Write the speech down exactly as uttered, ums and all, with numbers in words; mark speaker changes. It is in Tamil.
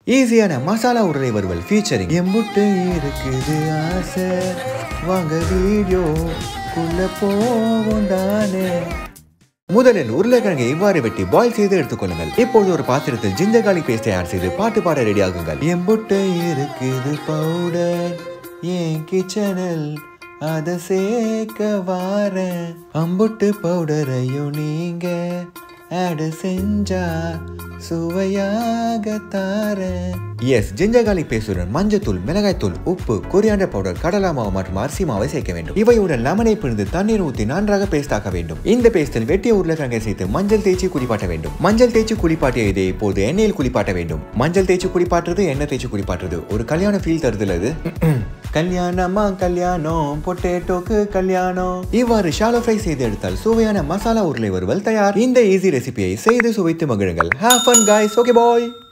Speaker 1: ஈஸியான மசாலா உருளை வறுவல் ஃபீச்சரிங் எம்புட்டு இருக்குது ஆசை வாங்க வீடியோ குள்ள போவோம் தானே. முதலில் உருளைக்கிழங்கை இவ்வாறு வெட்டி பாயில் செய்து எடுத்துக்கொள்ளுங்கள். இப்போது ஒரு பாத்திரத்தில் ஜிஞ்சர் கார்லிக் பேஸ்டை ஆட் செய்து பாட்டு பாட ரெடி ஆகுங்கள். எம்புட்டு இருக்குது பவுடர் என் கிச்சனில் அதை சேர்க்க வாரேன். அம்புட்டு பவுடரையும் நீங்க ஆட் செஞ்சா சுவையாக தாரேன். எஸ், ஜிஞ்சர் கார்லிக் பேஸ்டுடன் மஞ்சத்தூள், மிளகாய்த்தூள், உப்பு, கொரியாண்டர் பவுடர், கடலை மாவு மற்றும் அரிசி மாவை சேர்க்க வேண்டும். இவையுடன் லெமனை பிழிந்து தண்ணீர் ஊற்றி நன்றாக பேஸ்ட் ஆக்க வேண்டும். இந்த பேஸ்டில் வெட்டிய உருளைக்கிழங்கை சேர்த்து மஞ்சள் தேய்ச்சி குளிப்பாட்ட வேண்டும். மஞ்சள் தேய்ச்சி குளிப்பாட்டிய இதை இப்போது எண்ணெயில் குளிப்பாட்ட வேண்டும். மஞ்சள் தேய்ச்சி குளிப்பாட்டுறது, எண்ணெய் தேய்ச்சி குளிப்பாட்டுறது ஒரு கல்யாண ஃபீல் தருதுல அது. கல்யாணமா கல்யாணம், பொட்டேட்டோக்கு கல்யாணம். இவ்வாறு ஷாலோ ஃப்ரை செய்து எடுத்தால் சுவையான மசாலா உருளை வறுவல் தயார். இந்த ஈஸி ரெசிபியை செய்து சுவைத்து மகிழுங்கள். Have fun guys. Okay boy.